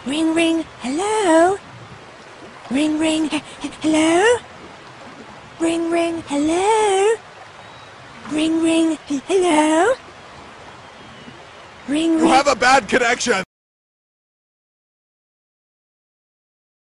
Ring, ring, hello? Ring, ring, hello? Ring, ring, hello? Ring, ring, hello? Ring, ring. You have a bad connection.